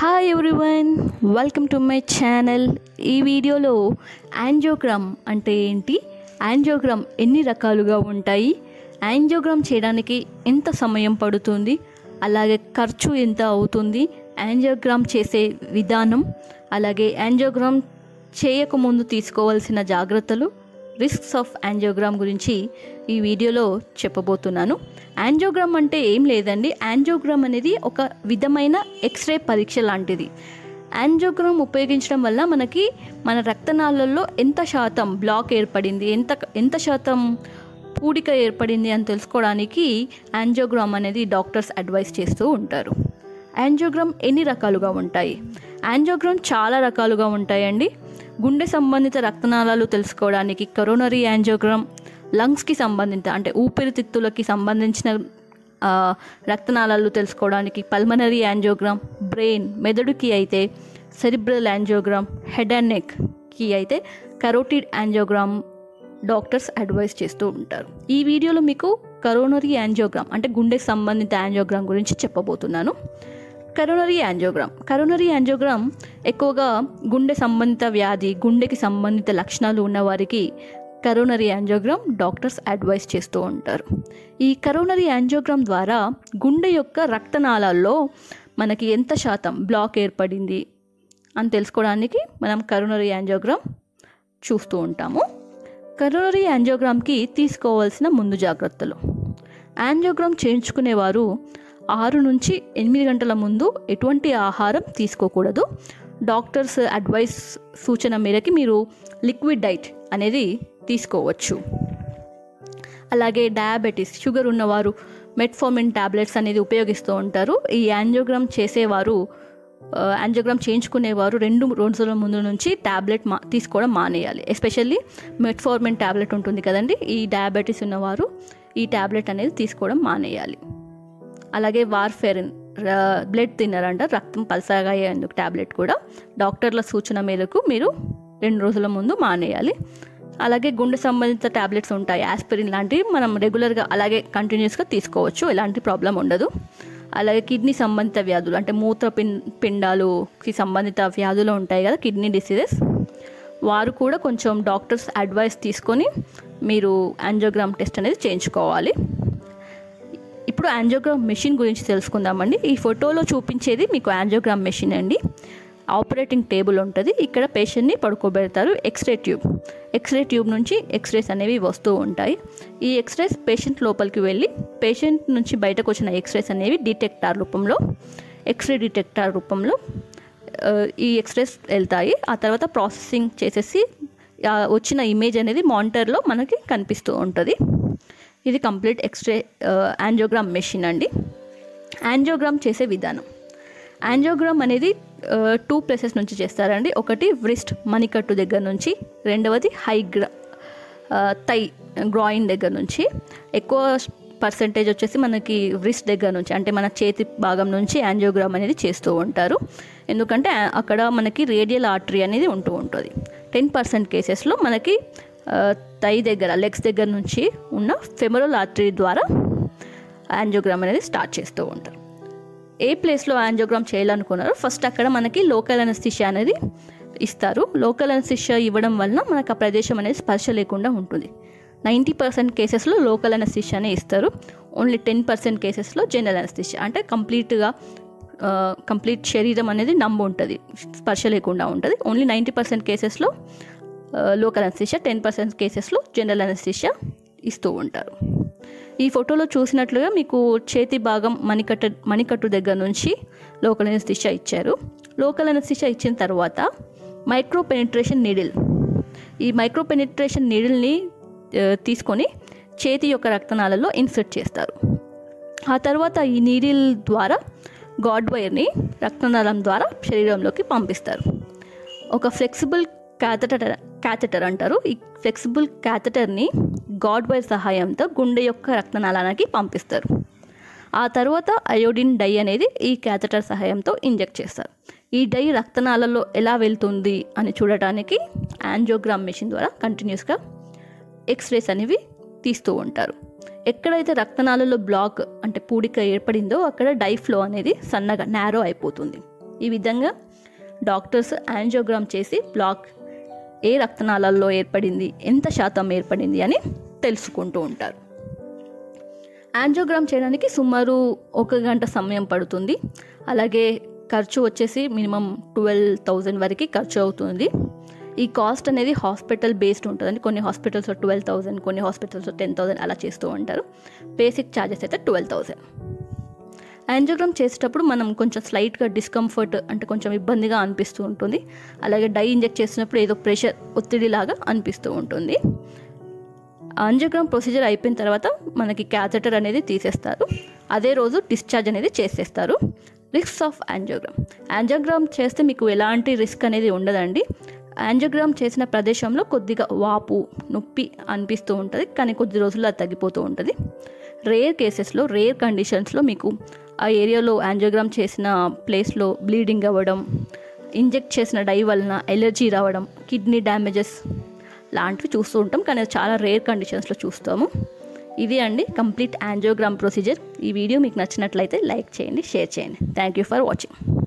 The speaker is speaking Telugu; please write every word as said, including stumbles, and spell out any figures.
Hi everyone, welcome to my channel. ఈ వీడియోలో యాంజియోగ్రామ్ అంటే ఏంటి, యాంజియోగ్రామ్ ఎన్ని రకాలుగా ఉంటాయి, యాంజియోగ్రామ్ చేయడానికి ఎంత సమయం పడుతుంది, అలాగే ఖర్చు ఎంత అవుతుంది, యాంజియోగ్రామ్ చేసే విధానం, అలాగే యాంజియోగ్రామ్ చేయకముందు తీసుకోవాల్సిన జాగ్రత్తలు, రిస్క్స్ ఆఫ్ యాంజియోగ్రామ్ గురించి ఈ వీడియోలో చెప్పబోతున్నాను. యాంజియోగ్రామ్ అంటే ఏం లేదండి, యాంజియోగ్రామ్ అనేది ఒక విధమైన ఎక్స్రే పరీక్ష లాంటిది. యాంజియోగ్రామ్ ఉపయోగించడం వల్ల మనకి మన రక్తనాళాల్లో ఎంత శాతం బ్లాక్ ఏర్పడింది, ఎంత ఎంత శాతం పూడిక ఏర్పడింది అని తెలుసుకోవడానికి యాంజియోగ్రామ్ అనేది డాక్టర్స్ అడ్వైస్ చేస్తూ ఉంటారు. యాంజియోగ్రామ్ ఎన్ని రకాలుగా ఉంటాయి? యాంజియోగ్రామ్ చాలా రకాలుగా ఉంటాయండి. గుండె సంబంధిత రక్తనాళాలు తెలుసుకోవడానికి కరోనరీ యాంజియోగ్రామ్, లంగ్స్కి సంబంధిత అంటే ఊపిరితిత్తులకి సంబంధించిన రక్తనాళాలు తెలుసుకోవడానికి పల్మనరీ యాంజియోగ్రామ్, బ్రెయిన్ మెదడుకి అయితే సెరిబ్రల్ యాంజియోగ్రామ్, హెడ్ అండ్ నెక్కి అయితే కరోటిడ్ యాంజియోగ్రామ్ డాక్టర్స్ అడ్వైస్ చేస్తూ ఉంటారు. ఈ వీడియోలో మీకు కరోనరీ యాంజియోగ్రామ్ అంటే గుండెకి సంబంధిత యాంజియోగ్రామ్ గురించి చెప్పబోతున్నాను. కరోనరీ యాంజియోగ్రామ్ కరోనరీ యాంజియోగ్రామ్ ఎక్కువగా గుండె సంబంధిత వ్యాధి, గుండెకి సంబంధిత లక్షణాలు ఉన్నవారికి కరోనరీ యాంజియోగ్రామ్ డాక్టర్స్ అడ్వైస్ చేస్తూ ఉంటారు. ఈ కరోనరీ యాంజియోగ్రామ్ ద్వారా గుండె యొక్క రక్తనాళాల్లో మనకి ఎంత శాతం బ్లాక్ ఏర్పడింది అని తెలుసుకోవడానికి మనం కరోనరీ యాంజియోగ్రామ్ చూస్తూ ఉంటాము. కరోనరీ యాంజియోగ్రామ్కి తీసుకోవాల్సిన ముందు జాగ్రత్తలు. యాంజియోగ్రామ్ చేయించుకునేవారు ఆరు నుంచి ఎనిమిది గంటల ముందు ఎటువంటి ఆహారం తీసుకోకూడదు. డాక్టర్స్ అడ్వైస్ సూచన మేరకి మీరు లిక్విడ్ డైట్ అనేది తీసుకోవచ్చు. అలాగే డయాబెటీస్, షుగర్ ఉన్నవారు మెట్ఫార్మిన్ ట్యాబ్లెట్స్ అనేది ఉపయోగిస్తూ ఉంటారు. ఈ యాంజియోగ్రామ్ చేసేవారు యాంజియోగ్రామ్ చేయించుకునేవారు రెండు రోజుల ముందు నుంచి ట్యాబ్లెట్ మా తీసుకోవడం మానేయాలి. ఎస్పెషల్లీ మెట్ఫార్మిన్ ట్యాబ్లెట్ ఉంటుంది కదండి, ఈ డయాబెటీస్ ఉన్నవారు ఈ ట్యాబ్లెట్ అనేది తీసుకోవడం మానేయాలి. అలాగే వార్ఫెరిన్ బ్లడ్ థిన్నర్ అంట, రక్తం పలసగా అయ్యేందుకు ట్యాబ్లెట్ కూడా డాక్టర్ల సూచన మేరకు మీరు రెండు రోజుల ముందు మానేయాలి. అలాగే గుండె సంబంధిత ట్యాబ్లెట్స్ ఉంటాయి, ఆస్పిరిన్ లాంటివి మనం రెగ్యులర్గా అలాగే కంటిన్యూస్గా తీసుకోవచ్చు, ఎలాంటి ప్రాబ్లం ఉండదు. అలాగే కిడ్నీ సంబంధిత వ్యాధులు అంటే మూత్ర పిం పిండాలుకి సంబంధిత వ్యాధులు ఉంటాయి కదా, కిడ్నీ డిసీజెస్, వారు కూడా కొంచెం డాక్టర్స్ అడ్వైస్ తీసుకొని మీరు యాంజియోగ్రామ్ టెస్ట్ అనేది చేయించుకోవాలి. ఇప్పుడు యాంజియోగ్రామ్ మెషిన్ గురించి తెలుసుకుందామండి. ఈ ఫోటోలో చూపించేది మీకు యాంజియోగ్రామ్ మెషిన్ అండి. ఆపరేటింగ్ టేబుల్ ఉంటుంది, ఇక్కడ పేషెంట్ని పడుకోబెడతారు. ఎక్స్రే ట్యూబ్ ఎక్స్రే ట్యూబ్ నుంచి ఎక్స్రేస్ అనేవి వస్తూ ఉంటాయి. ఈ ఎక్స్రేస్ పేషెంట్ లోపలికి వెళ్ళి పేషెంట్ నుంచి బయటకు వచ్చిన ఎక్స్రేస్ అనేవి డిటెక్టార్ రూపంలో ఎక్స్రే డిటెక్టార్ రూపంలో ఈ ఎక్స్రేస్ వెళ్తాయి. ఆ తర్వాత ప్రాసెసింగ్ చేసేసి వచ్చిన ఇమేజ్ అనేది మానిటర్లో మనకి కనిపిస్తూ ఉంటుంది. ఇది కంప్లీట్ ఎక్స్రే యాంజియోగ్రామ్ మెషిన్ అండి. యాంజియోగ్రామ్ చేసే విధానం. యాంజియోగ్రామ్ అనేది టూ ప్లేసెస్ నుంచి చేస్తారండి. ఒకటి వ్రిస్ట్ మణికట్టు దగ్గర నుంచి, రెండవది హై గ్రా థై గ్రాయిన్ దగ్గర నుంచి. ఎక్కువ పర్సెంటేజ్ వచ్చేసి మనకి వ్రిస్ట్ దగ్గర నుంచి అంటే మన చేతి భాగం నుంచి యాంజియోగ్రామ్ అనేది చేస్తూ ఉంటారు. ఎందుకంటే అక్కడ మనకి రేడియల్ ఆర్టరీ అనేది ఉంటూ ఉంటుంది. టెన్ పర్సెంట్ కేసెస్లో మనకి థై దగ్గర లెగ్స్ దగ్గర నుంచి ఉన్న ఫెమరల్ ఆర్టరీ ద్వారా యాంజియోగ్రామ్ అనేది స్టార్ట్ చేస్తూ ఉంటారు. ఏ ప్లేస్లో యాంజియోగ్రామ్ చేయాలనుకున్నారో ఫస్ట్ అక్కడ మనకి లోకల్ అనస్థీషియా అనేది ఇస్తారు. లోకల్ అనస్థీషియా ఇవ్వడం వలన మనకు ఆ ప్రదేశం అనేది స్పర్శ లేకుండా ఉంటుంది. నైంటీ పర్సెంట్ కేసెస్లో లోకల్ అనస్థీషియానే ఇస్తారు. ఓన్లీ టెన్ పర్సెంట్ కేసెస్లో జనరల్ అనస్థీషియా అంటే కంప్లీట్గా కంప్లీట్ శరీరం అనేది నంబు ఉంటుంది, స్పర్శ లేకుండా ఉంటుంది. ఓన్లీ నైంటీ పర్సెంట్ కేసెస్లో లోకల్ అనస్థీషియా, టెన్ పర్సెంట్ కేసెస్లో జనరల్ అనస్థీషియా ఇస్తూ ఉంటారు. ఈ ఫోటోలో చూసినట్లుగా మీకు చేతి భాగం మణికట్టు మణికట్టు దగ్గర నుంచి లోకల్ అనస్థీషియా ఇచ్చారు. లోకల్ అనస్థీషియా ఇచ్చిన తర్వాత మైక్రో పెనిట్రేషన్ నీడిల్ ఈ మైక్రో పెనిట్రేషన్ నీడిల్ని తీసుకొని చేతి యొక్క రక్తనాళాల్లో ఇన్సర్ట్ చేస్తారు. ఆ తర్వాత ఈ నీడిల్ ద్వారా గాడ్ వైర్ని రక్తనాళం ద్వారా శరీరంలోకి పంపిస్తారు. ఒక ఫ్లెక్సిబుల్ క్యాథెటర్ క్యాథెటర్ అంటారు. ఈ ఫ్లెక్సిబుల్ క్యాథెటర్ని గాడ్ వైర్ సహాయంతో గుండె యొక్క రక్తనాళానికి పంపిస్తారు. ఆ తర్వాత అయోడిన్ డై అనేది ఈ క్యాథెటర్ సహాయంతో ఇంజెక్ట్ చేస్తారు. ఈ డై రక్తనాళాల్లో ఎలా వెళ్తుంది అని చూడటానికి యాంజియోగ్రామ్ మెషిన్ ద్వారా కంటిన్యూస్గా ఎక్స్రేస్ అనేవి తీస్తూ ఉంటారు. ఎక్కడైతే రక్తనాళాల్లో బ్లాక్ అంటే పూడిక ఏర్పడిందో అక్కడ డై ఫ్లో అనేది సన్నగా నారో అయిపోతుంది. ఈ విధంగా డాక్టర్స్ యాంజియోగ్రామ్ చేసి బ్లాక్ ఏ రక్తనాళాల్లో ఏర్పడింది, ఎంత శాతం ఏర్పడింది అని తెలుసుకుంటూ ఉంటారు. యాంజియోగ్రామ్ చేయడానికి సుమారు ఒక గంట సమయం పడుతుంది. అలాగే ఖర్చు వచ్చేసి మినిమం ట్వెల్వ్ థౌజండ్ వరకు ఖర్చు అవుతుంది. ఈ కాస్ట్ అనేది హాస్పిటల్ బేస్డ్ ఉంటుందండి. కొన్ని హాస్పిటల్స్లో ట్వెల్వ్ థౌజండ్, కొన్ని హాస్పిటల్స్లో టెన్ థౌజండ్ అలా చేస్తూ ఉంటారు. బేసిక్ ఛార్జెస్ అయితే ట్వెల్వ్ థౌజండ్. యాంజియోగ్రామ్ చేసేటప్పుడు మనం కొంచెం స్లైట్గా డిస్కంఫర్ట్ అంటే కొంచెం ఇబ్బందిగా అనిపిస్తూ ఉంటుంది. అలాగే డై ఇంజెక్ట్ చేసినప్పుడు ఏదో ప్రెషర్ ఒత్తిడిలాగా అనిపిస్తూ ఉంటుంది. యాంజియోగ్రామ్ ప్రొసీజర్ అయిపోయిన తర్వాత మనకి క్యాథెటర్ అనేది తీసేస్తారు. అదే రోజు డిశ్చార్జ్ అనేది చేసేస్తారు. Risks of angiogram. యాంజియోగ్రామ్ చేస్తే మీకు ఎలాంటి రిస్క్ అనేది ఉండదండి. యాంజియోగ్రామ్ చేసిన ప్రదేశంలో కొద్దిగా వాపు, నొప్పి అనిపిస్తూ ఉంటుంది, కానీ కొద్ది రోజుల్లో అది తగ్గిపోతూ ఉంటుంది. రేర్ కేసెస్లో, రేర్ కండిషన్స్లో మీకు ఆ ఏరియాలో యాంజియోగ్రామ్ చేసిన ప్లేస్లో బ్లీడింగ్ అవ్వడం, ఇంజెక్ట్ చేసిన డై వలన ఎలర్జీ రావడం, కిడ్నీ డ్యామేజెస్ లాంటివి చూస్తూ ఉంటాం, కానీ అది చాలా రేర్ కండిషన్స్లో చూస్తాము. ఇది అండి కంప్లీట్ యాంజియోగ్రామ్ ప్రొసీజర్. ఈ వీడియో మీకు నచ్చినట్లయితే లైక్ చేయండి, షేర్ చేయండి. Thank you for watching.